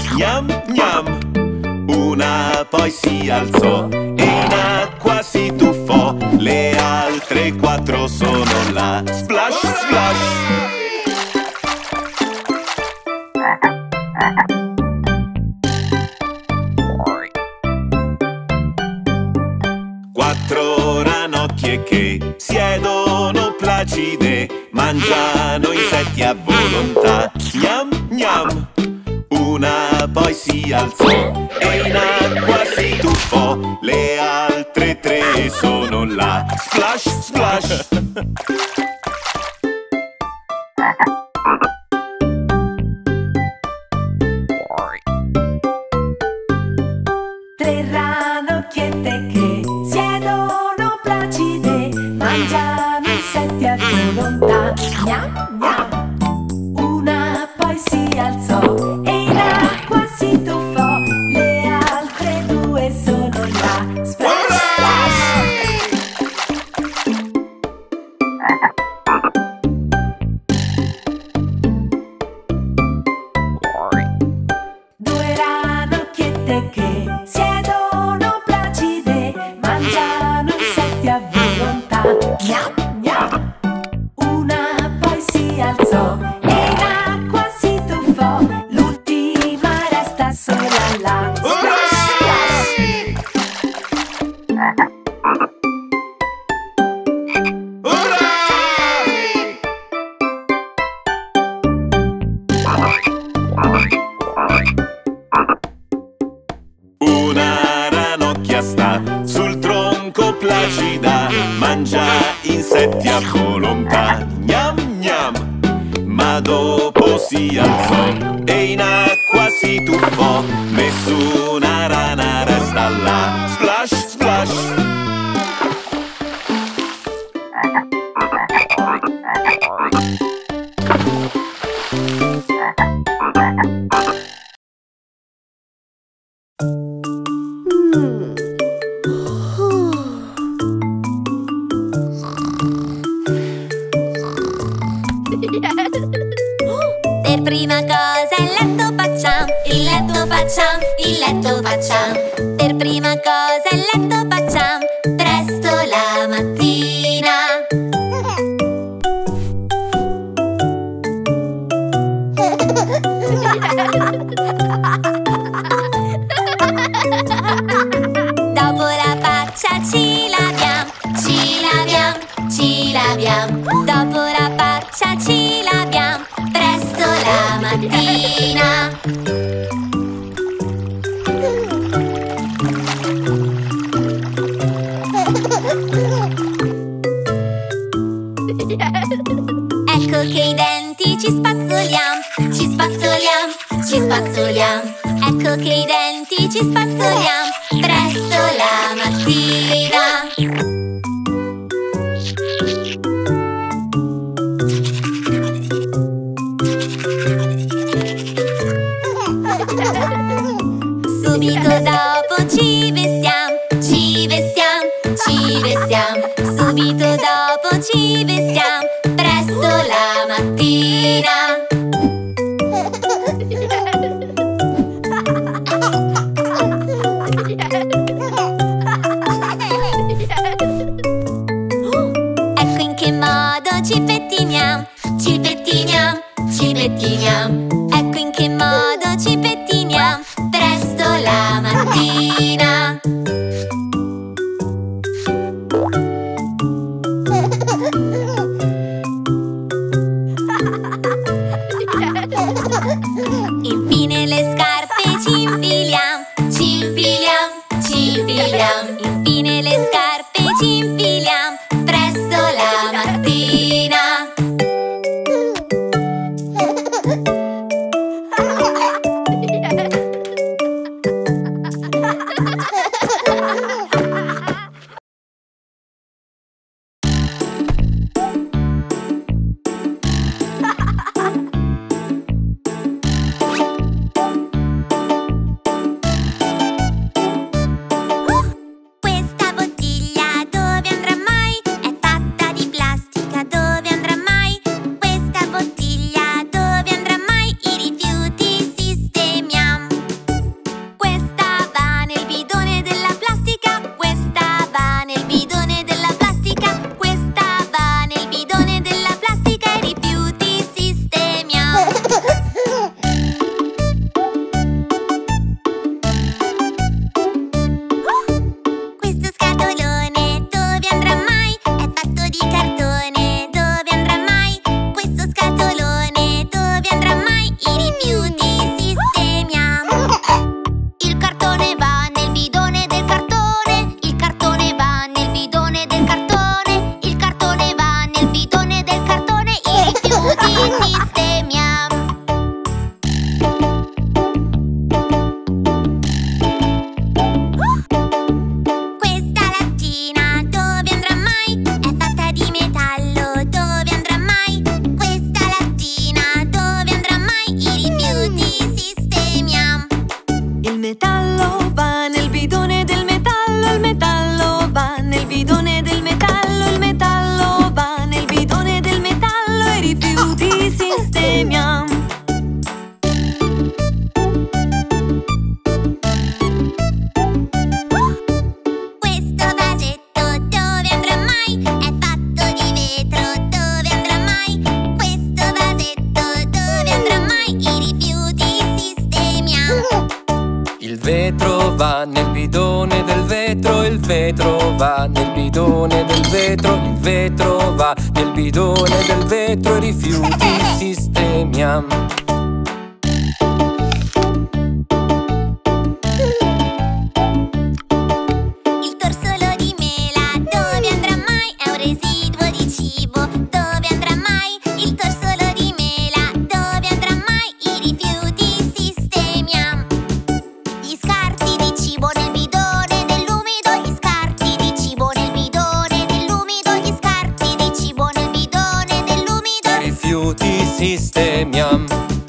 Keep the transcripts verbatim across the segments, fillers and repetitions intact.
Gnam gnam. Una poi si alzò e in acqua si tuffò. Le altre quattro sono là. Splash splash. Quattro ranocchie che siedono placide, mangiano insetti a volontà. Gnam gnam. Una poi si alzò e in acqua si tuffò. Le altre tre sono là. Splash splash. Tre ranocchiette che siedono placide, mangiano insetti a volontà. Gnam gnam. Una poi si alzò e in acqua si tuffò. Le altre due sono là. Splash splash. Due ranocchiette che siedono placide, mangiano insetti a volontà. Gnam gnam. Una poi si alzò e in acqua si tuffò. L'ultima resta sola là. Splash splash. Una ranocchia sta sul tronco placida, mangia insetti a volontà. Gnam gnam. Ma dopo si alzò e in acqua si tuffò. Nessuna rana resta là. Splash splash. Per prima cosa il letto facciamo, il letto facciamo, il letto facciamo. Per prima cosa il letto facciamo, presto la mattina. Dopo la faccia ci laviamo, ci laviamo, ci laviamo. Dopo la faccia ci laviamo, presto la mattina. Ecco che i denti ci spazzoliamo, ci spazzoliamo, ci spazzoliamo. Ecco che i denti ci spazzoliamo, presto la mattina. Subito dopo ci vestiamo, ci vestiamo, ci vestiamo. Subito dopo ci vestiamo, presto la mattina. Ecco in che modo ci pettiniamo, ci pettiniamo, ci pettiniamo. Ecco in che modo ci pettiniamo, presto la mattina. Infine le scarpe ci infiliamo, ci infiliamo, ci infiliamo. Infine le scarpe ci infiliamo, presto la mattina. vetro va nel bidone del vetro, il vetro va nel bidone del vetro, il vetro va nel bidone del vetro, i rifiuti sistemiam. Il torsolo di mela dove andrà mai? È un residuo di cibo. Dove andrà mai? Il torsolo di mela dove andrà mai? I rifiuti sistemiam. Gli scarti di cibo nel bidone dell'umido, gli scarti di cibo nel bidone dell'umido, gli scarti di cibo nel bidone dell'umido, I rifiuti sistemiam.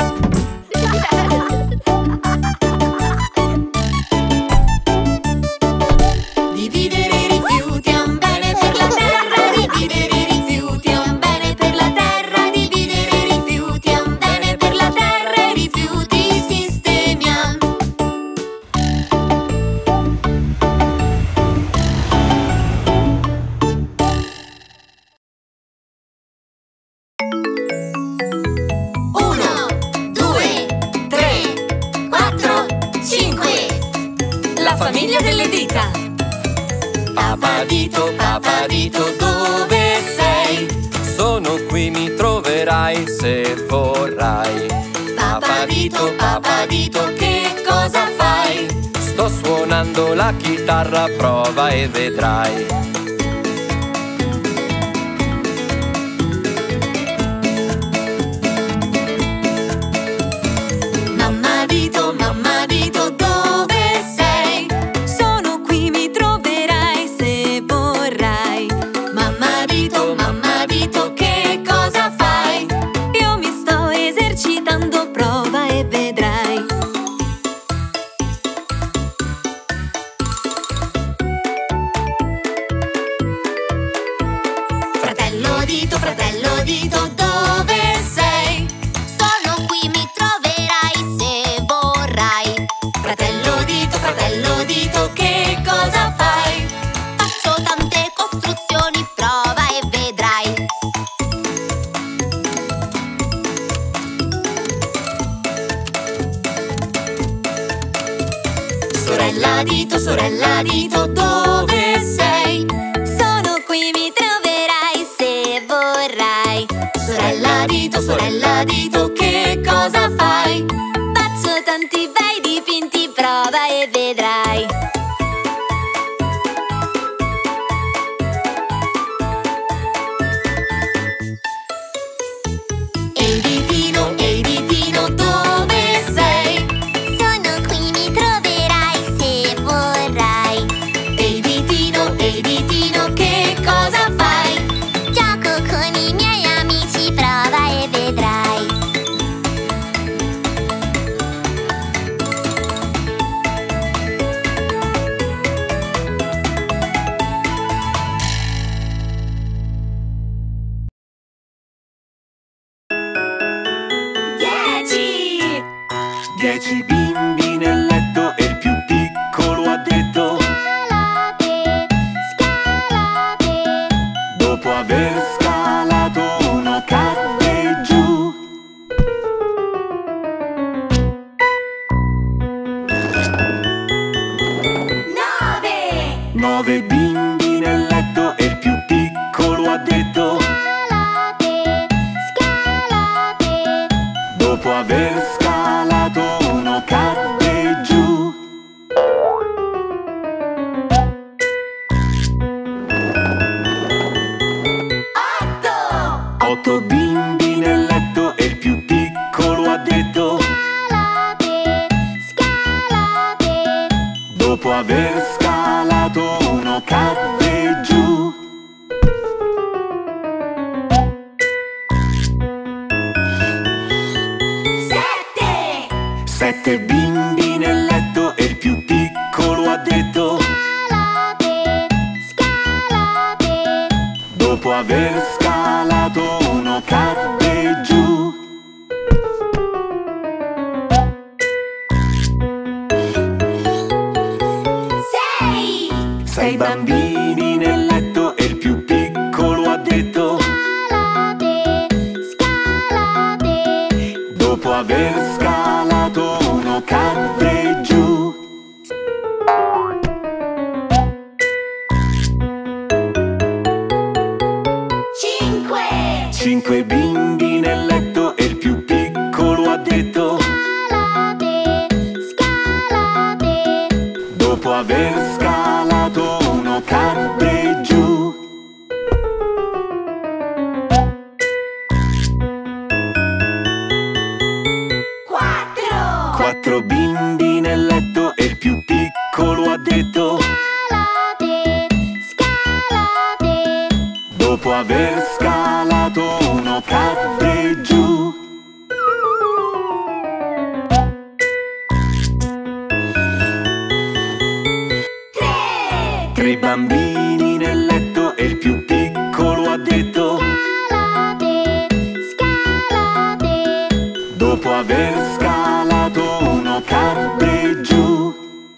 Dividere i rifiuti è un bene per la terra, dividere i rifiuti è un bene per la terra, dividere i rifiuti è un bene per la terra, i rifiuti sistemiam. Uno, due, tre, quattro, cinque. La famiglia delle dita. Papadito, papadito, dove sei? Sono qui, mi troverai se vorrai. Papadito, papadito, che cosa fai? Sto suonando la chitarra, prova e vedrai. Mamma dito, mamma dito, dove sei? Sono qui, mi troverai se vorrai. Mamma dito, mamma dito, che cosa fai? Io mi sto esercitando, prova e vedrai. Fratello dito, fratello dito, dove sei? sono qui, mi troverai se vorrai. Fratello dito, fratello dito, che cosa fai? Faccio tante costruzioni, prova e vedrai. Sorella dito, sorella dito, dove sei? Sono qui, mi troverai se vorrai. Sorella dito, sorella dito, che cosa fai? Faccio tanti bei dipinti, prova e vedrai. Ehi ditino, ehi ditino, dove sei? Sono qui, mi troverai se vorrai. Ehi ditino, ehi ditino, che cosa fai? Gioco con i miei amici, prova e vedrai. Dieci! Dieci bimbi nel letto e il più piccolo ha detto: Scalate, scalate. dopo aver scalato uno cadde giù. Nove! Nove bimbi nel letto e il più piccolo ha detto: Scalate, scalate. dopo aver scalato uno cadde giù. Otto! Otto bimbi nel letto e il più piccolo ha detto: Scalate, scalate. dopo aver scalato uno cadde giù. Sette! Sette bimbi nel letto e il più piccolo ha detto: Scalate, scalate. dopo aver scalato uno cadde giù. Sei! Sei bambini nel letto e il più piccolo ha detto: Scalate, scalate. dopo aver scalato uno cadde giù. aver scalato uno cadde giù. Quattro! Quattro bimbi nel letto e il più piccolo ha detto: Scalate, scalate. dopo aver scalato uno cadde giù. Tre! Tre bambini nel letto e il più piccolo ha detto: Scalate, scalate. dopo aver scalato uno cadde giù.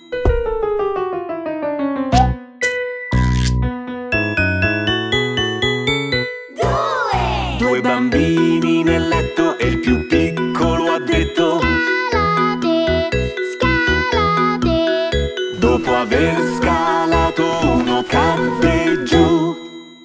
Due! Due bambini nel letto e il più piccolo ha detto: Scalate, scalate. dopo aver scalato uno cadde giù.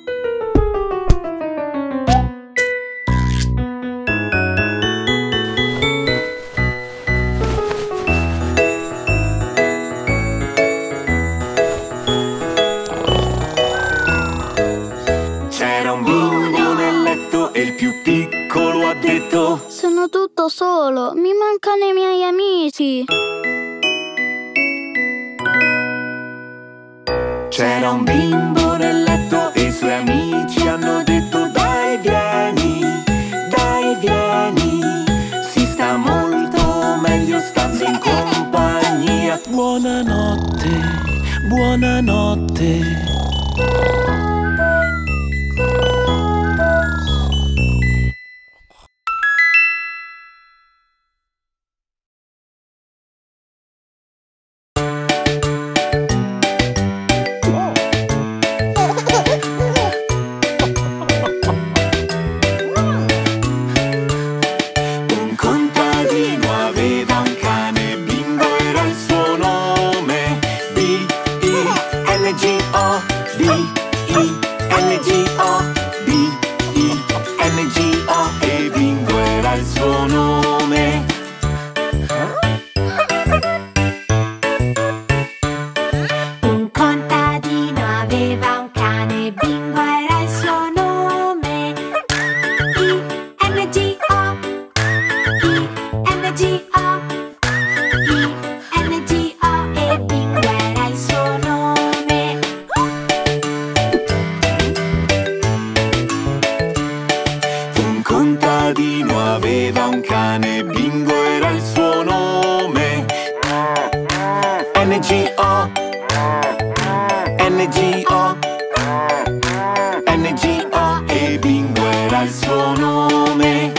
C'era un bimbo nel letto e il più piccolo ha detto: Sono tutto solo, mi mancano i miei amici. C'era un bimbo nel letto e i suoi amici hanno detto: dai vieni, dai vieni, si sta molto meglio stando in compagnia. Buonanotte, buonanotte. Un contadino aveva un cane, Bingo era il suo nome. B I N G O, B I N G O, B I N G O, e Bingo era il suo nome. Un contadino aveva un cane, Bingo era il suo nome. I N G O, I N G O, I N G O, e Bingo era il suo nome. Un contadino aveva un cane, Bingo era il suo nome. N G O, N G O, N G O, e Bingo era il suo nome.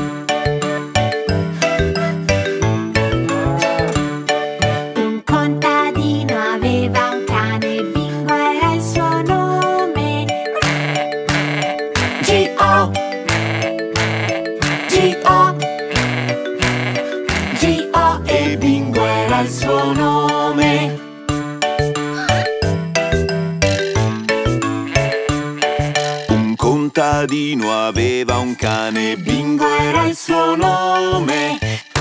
Un contadino aveva un cane, Bingo era il suo nome. G O, G O, G O, e Bingo era il suo nome. Un contadino aveva un cane, Bingo era il suo nome.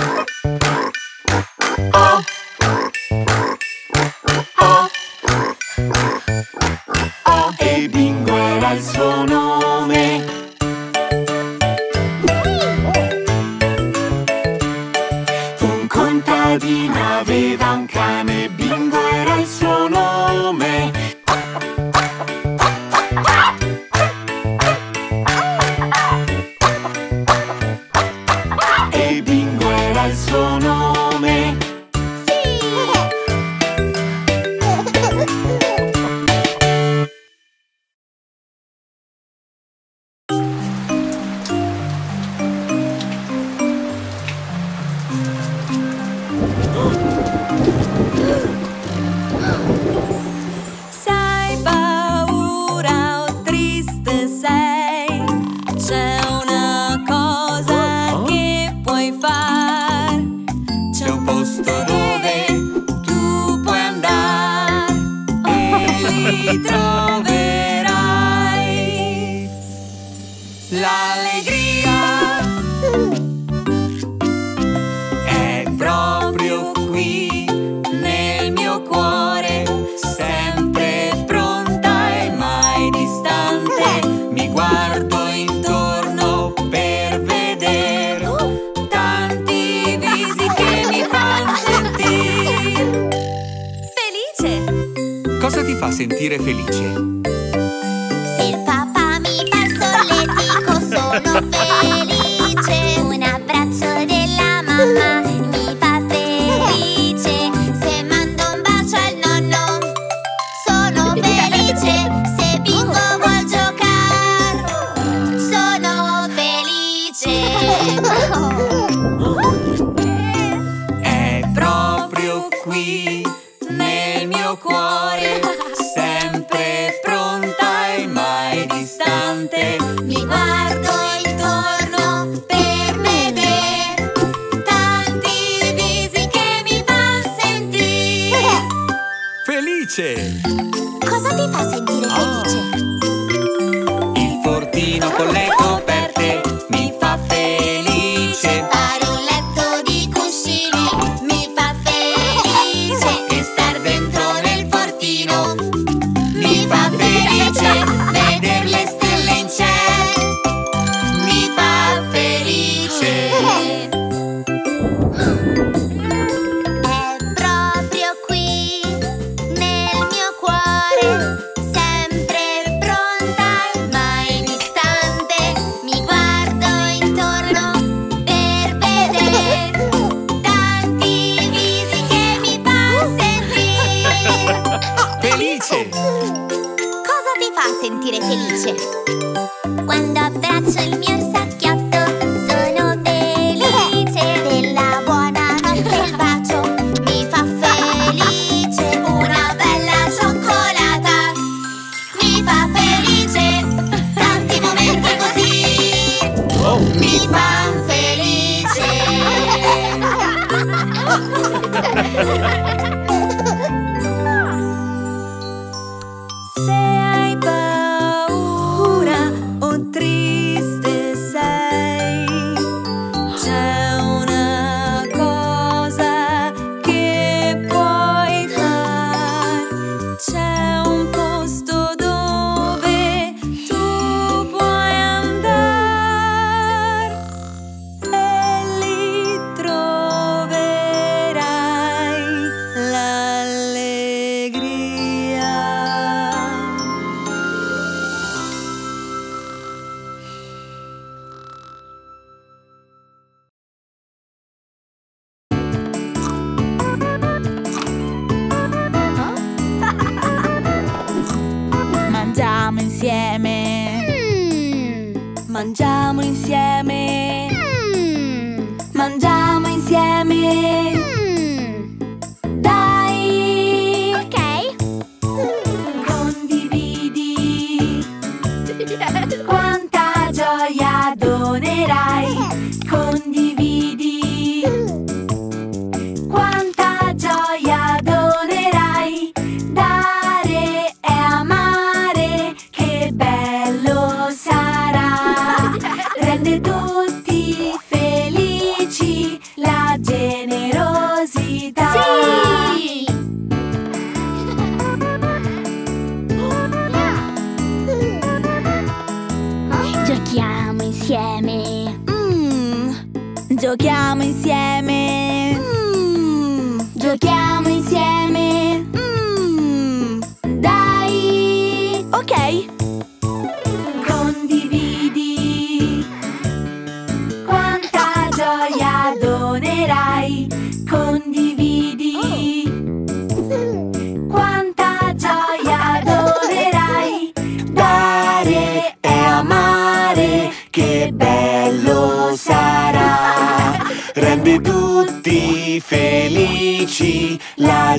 O, O, O, e Bingo era il suo nome. Un contadino aveva un cane, Bingo era il suo nome. E Bingo era il suo nome. Sai paura o triste sei, c'è una cosa che puoi far. C'è un posto dove tu puoi andare e lì troverai l'allegria. È proprio qui sentire felice? Se il papà mi fa il solletico sono felice. Un abbraccio della mamma mi fa felice. Se mando un bacio al nonno sono felice. Se Bingo vuol giocare sono felice. È proprio qui nel mio cuore, sempre pronta e mai distante. Mi guardo intorno per vedere tanti visi che mi fa sentire Felice! Cosa ti fa sentire felice? Il fortino con le coperte mi fa felice. Fare un letto di cuscini mi fa felice. E star dentro nel fortino mi fa felice. Veder le stelle in cielo mi fa felice. È proprio qui nel mio cuore, sempre pronta e mai distante. Mi guardo intorno per vedere tanti visi che mi fa sentire. Felice! Cosa ti fa sentire felice? Quando abbraccio il mio orsacchiotto sono felice. Della buonanotte il bacio mi fa felice. Una bella cioccolata mi fa felice. Tanti momenti così mi fan felice. Se hai paura o triste sei, c'è una cosa che puoi fare. C'è un posto dove tu puoi andare e lì troverai l'allegria. Mangiamo insieme, mangiamo insieme, mangiamo insieme. Dai! Ok. Condividi, quanta gioia donerai. Condividi, quanta gioia donerai. Dare è amare, che bello sarà. Rende tutti felici la generosità. Sì! Giochiamo insieme. Mm, giochiamo insieme. Mm, giochiamo insieme. Mm, dai! Ok. Condividi, quanta gioia donerai. Condividi, quanta gioia donerai. Dare è amare, che bello sarà. Rende tutti felici la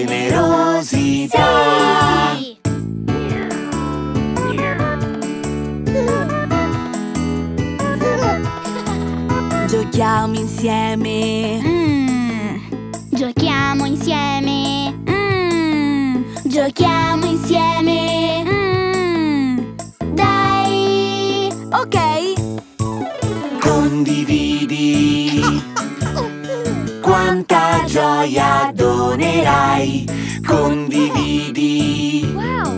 generosità. Sì! Giochiamo insieme. Mm, Giochiamo insieme. mm, giochiamo insieme. Mm, dai! Ok. Condividi, quanta gioia donerai. Condividi,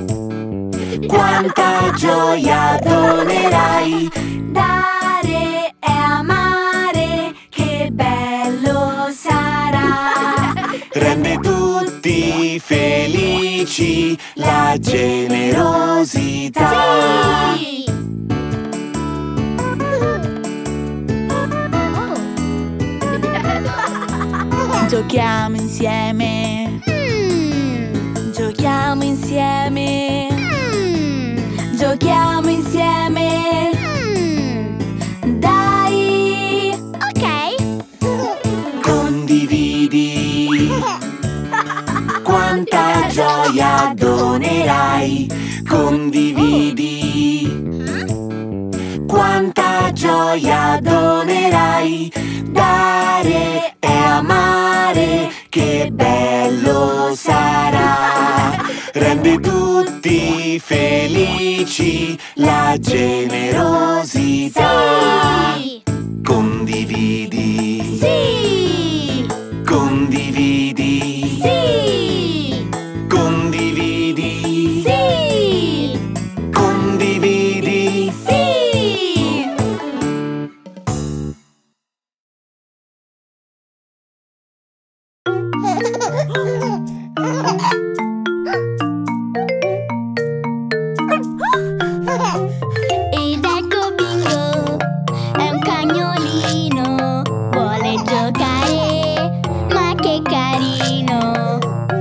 quanta gioia donerai. Dare è amare, che bello sarà. Rende tutti tutti felici, la generosità. Sì! Giochiamo insieme. Mm. Giochiamo insieme. Mm. Giochiamo insieme. Mm. Dai! Ok. Condividi, quanta gioia donerai. Condividi, quanta gioia donerai. Dare e amare, che bello sarà. Rende tutti felici, la generosità. Sì! Condividi, Sì! condividi, Sì! condividi, Sì! condividi. Sì! Ed ecco Bingo, è un cagnolino, vuole giocare, ma che carino.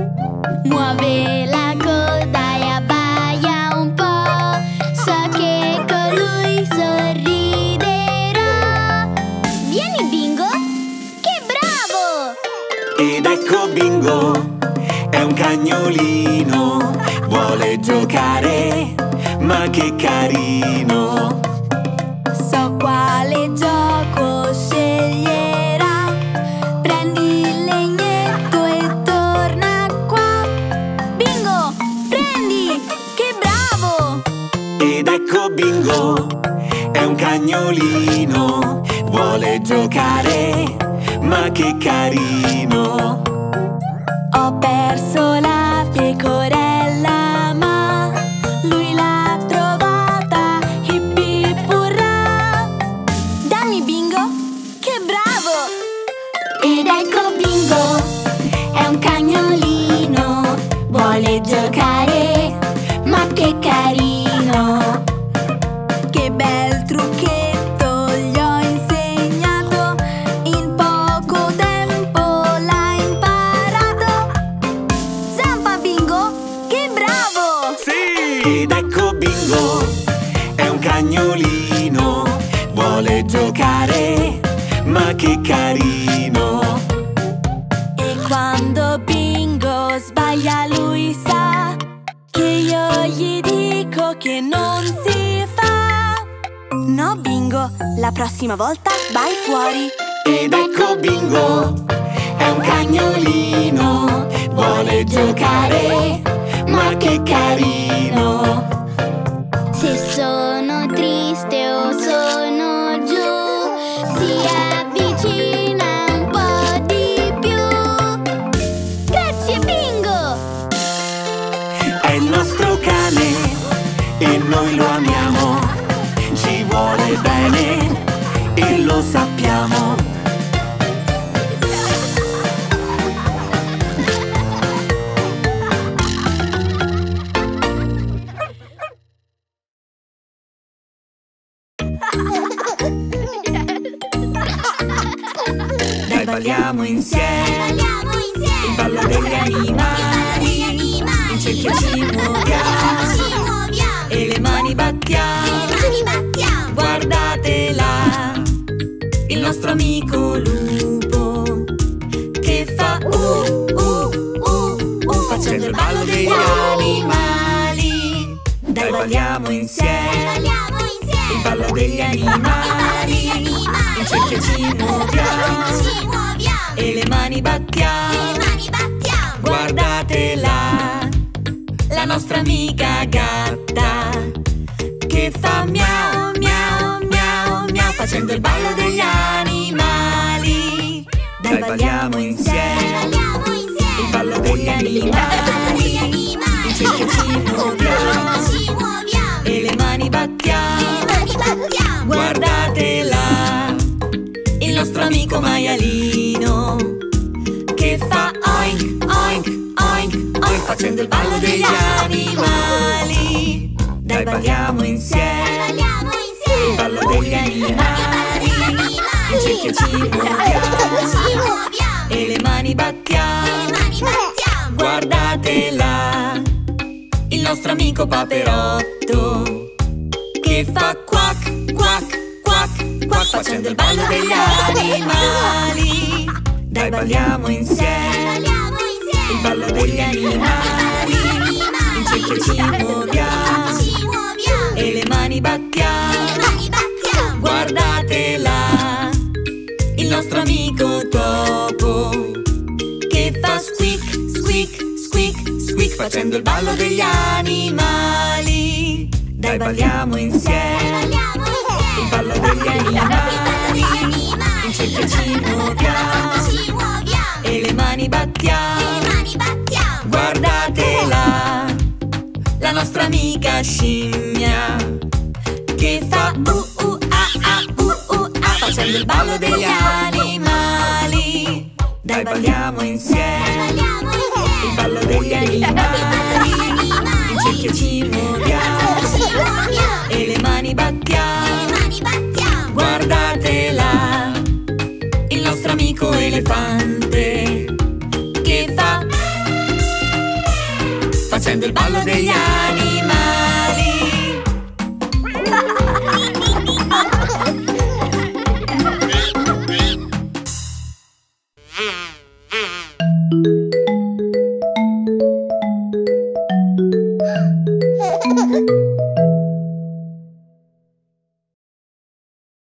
Muove la coda e abbaia un po', so che con lui sorriderò. Vieni Bingo, che bravo! Ed ecco Bingo, è un cagnolino, vuole giocare, ma che carino. So quale gioco sceglierà. Prendi il legnetto e torna qua. Bingo, prendi! Che bravo! Ed ecco Bingo, è un cagnolino, vuole giocare, ma che carino. Ho perso la pecorella, ma lui l'ha trovata. Hippi purra! Dammi Bingo, che bravo! Ed ecco Bingo, è un cagnolino, vuole giocare, ma che carino. Che bel trucchetto gli ho insegnato, in poco tempo l'ha imparato. Zampa Bingo, che bravo! Sì! Ed ecco Bingo, è un cagnolino, vuole giocare, ma che carino. E quando Bingo sbaglia lui sa che io gli dico che non si fa. No Bingo, la prossima volta vai fuori. Ed ecco Bingo, è un cagnolino, vuole giocare, ma che carino. Se sono triste o sono giù, si avvicina un po' di più. Grazie Bingo! È il nostro cane e noi lo amiamo, ci vuole bene e lo sappiamo. Dai balliamo insieme, Balliamo insieme! il ballo degli animali, in cerchio ci muoviamo Ci muoviamo! e le mani battiamo. Le mani battiamo! Guardatela, il nostro amico lupo, che fa uh uh uh uh, facendo il ballo degli animali. Dai balliamo insieme, Balliamo insieme! il ballo degli animali, in cerchio ci muoviamo Ci muoviamo! e le mani battiamo. Le mani battiamo! Guardatela, la nostra amica gatta, che fa miau miau miau miau, facendo il ballo degli animali. Dai balliamo insieme, Balliamo insieme! il ballo degli animali, in cerchio ci muoviamo Ci muoviamo! e le mani battiamo. Le mani battiamo! Guardatela, il nostro amico maialino, che fa oink oink oink cerchio ci muoviamo e le mani battiamo. Guardatela, il nostro amico paperotto che fa quack, quack, quack, quack, facendo il ballo degli animali. Dai, balliamo insieme il ballo degli animali. In cerchio ci muoviamo e le mani battiamo. Guardatela, il nostro amico topo che fa squeak, squeak, squeak, squeak, facendo il ballo degli animali. Dai, balliamo insieme il ballo degli animali. In cerchio ci muoviamo e le mani battiamo. Guardatela, la nostra amica scimmia che fa uh uh ah ah uh uh ah, facendo il ballo degli animali. Dai, balliamo insieme il ballo degli animali. In cerchio ci muoviamo e le mani battiamo. Guardatela, il nostro amico elefante